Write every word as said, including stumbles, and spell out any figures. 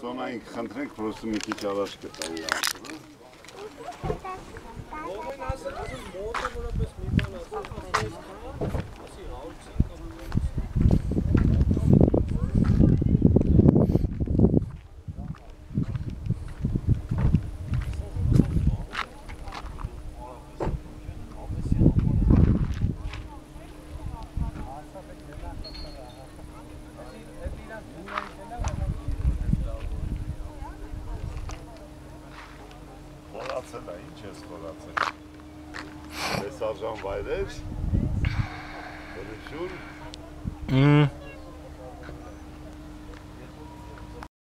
Սոնայինք խնդրենք, պրոստը մի քիչ առաջ կտայի ասում։ Ողեն ասել, ասում մոտավորապես մի բան ասել, ասի հաուց Խորացել է, ինչ ես խորացել։ Տեսարժան վայրեր, հրություն։